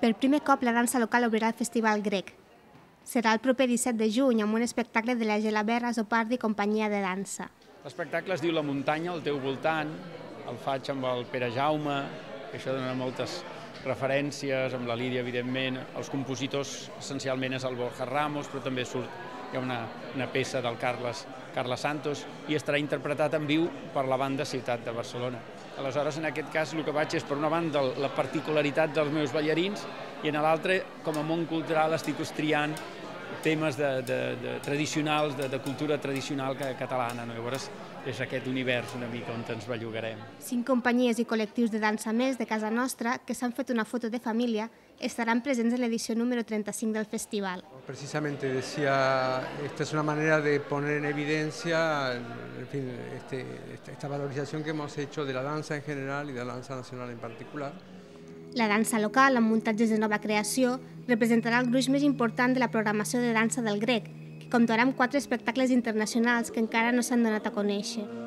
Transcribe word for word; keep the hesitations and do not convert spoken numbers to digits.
Per primer cop, la dansa local obrirà el Festival Grec. Serà el proper disset de juny amb un espectacle de la Gelaberra Zopardi i companyia de dansa. L'espectacle es diu La muntanya al teu voltant, el faig amb el Pere Jaume, que això dona moltes referències, amb la Lídia, evidentment. Els compositors, essencialment, és el Borja Ramos, però també surt, hi ha una, una peça del Carles, Carles Santos, i estarà interpretat en viu per la banda Ciutat de Barcelona. Aleshores, en aquest cas, el que faig és, per una banda, la particularitat dels meus ballarins, i en l'altre, com a món cultural, estic triant temes de, de, de tradicionals, de, de cultura tradicional catalana. No? Llavors, és aquest univers una mica on ens bellugarem. Cinc companyies i col·lectius de dansa més de casa nostra que s'han fet una foto de família estaran presents en l'edició número treinta-cinc del festival. Precisamente decía, esta es una manera de poner en evidencia en fin, este, esta valorización que hemos hecho de la danza en general y de la danza nacional en particular. La dansa local, amb muntatges de nova creació, representarà el gruix més important de la programació de dansa del Grec, que comptarà amb quatre espectacles internacionals que encara no s'han donat a conèixer.